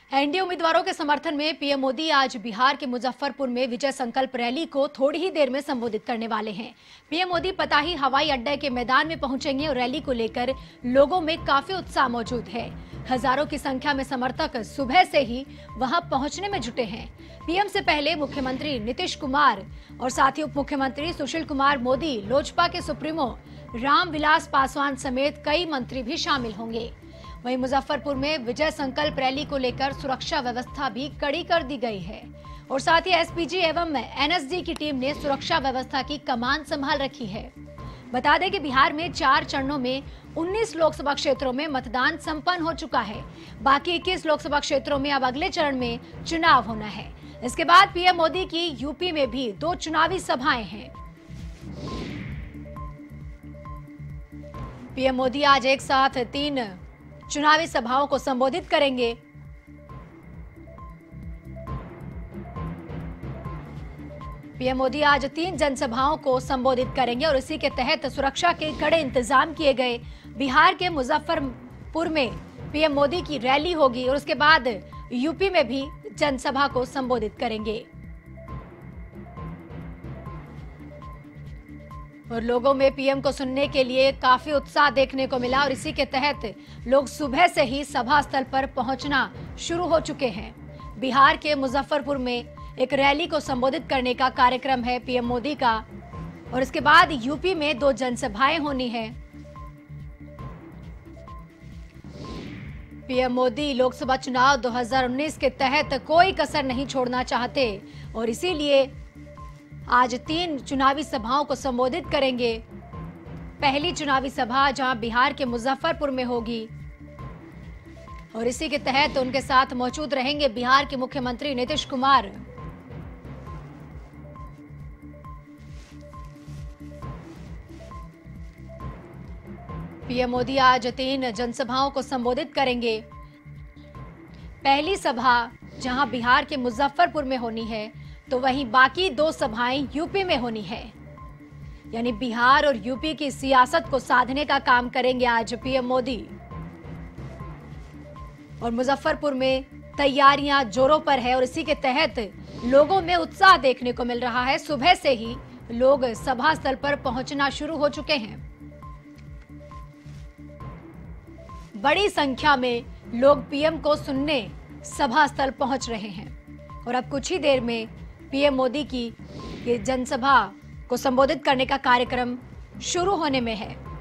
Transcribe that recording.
NDA उम्मीदवारों के समर्थन में पीएम मोदी आज बिहार के मुजफ्फरपुर में विजय संकल्प रैली को थोड़ी ही देर में संबोधित करने वाले हैं। पीएम मोदी पताही हवाई अड्डे के मैदान में पहुंचेंगे और रैली को लेकर लोगों में काफी उत्साह मौजूद है। हजारों की संख्या में समर्थक सुबह से ही वहां पहुंचने में जुटे हैं। पीएम से पहले मुख्यमंत्री नीतीश कुमार और साथ ही उप मुख्यमंत्री सुशील कुमार मोदी, लोजपा के सुप्रीमो रामविलास पासवान समेत कई मंत्री भी शामिल होंगे। वहीं मुजफ्फरपुर में विजय संकल्प रैली को लेकर सुरक्षा व्यवस्था भी कड़ी कर दी गई है और साथ ही एसपीजी एवं एनएसजी की टीम ने सुरक्षा व्यवस्था की कमान संभाल रखी है। बता दें कि बिहार में 4 चरणों में 19 लोकसभा क्षेत्रों में मतदान संपन्न हो चुका है। बाकी 21 लोकसभा क्षेत्रों में अब अगले चरण में चुनाव होना है। इसके बाद पीएम मोदी की यूपी में भी 2 चुनावी सभाएं हैं। पीएम मोदी आज एक साथ 3 चुनावी सभाओं को संबोधित करेंगे। पीएम मोदी आज 3 जनसभाओं को संबोधित करेंगे और इसी के तहत सुरक्षा के कड़े इंतजाम किए गए। बिहार के मुजफ्फरपुर में पीएम मोदी की रैली होगी और उसके बाद यूपी में भी जनसभा को संबोधित करेंगे और लोगों में पीएम को सुनने के लिए काफी उत्साह देखने को मिला और इसी के तहत लोग सुबह से ही सभा स्थल पर पहुंचना शुरू हो चुके हैं। बिहार के मुजफ्फरपुर में एक रैली को संबोधित करने का कार्यक्रम है पीएम मोदी का और इसके बाद यूपी में 2 जनसभाएं होनी है। पीएम मोदी लोकसभा चुनाव 2019 के तहत कोई कसर नहीं छोड़ना चाहते और इसीलिए आज 3 चुनावी सभाओं को संबोधित करेंगे। पहली चुनावी सभा जहां बिहार के मुजफ्फरपुर में होगी और इसी के तहत उनके साथ मौजूद रहेंगे बिहार के मुख्यमंत्री नीतीश कुमार। पीएम मोदी आज 3 जनसभाओं को संबोधित करेंगे। पहली सभा जहां बिहार के मुजफ्फरपुर में होनी है तो वहीं बाकी 2 सभाएं यूपी में होनी है। यानी बिहार और यूपी की सियासत को साधने का काम करेंगे आज पीएम मोदी और मुजफ्फरपुर में तैयारियां जोरों पर है और इसी के तहत लोगों में उत्साह देखने को मिल रहा है। सुबह से ही लोग सभा स्थल पर पहुंचना शुरू हो चुके हैं। बड़ी संख्या में लोग पीएम को सुनने सभा स्थल पहुंच रहे हैं और अब कुछ ही देर में पीएम मोदी की ये जनसभा को संबोधित करने का कार्यक्रम शुरू होने में है।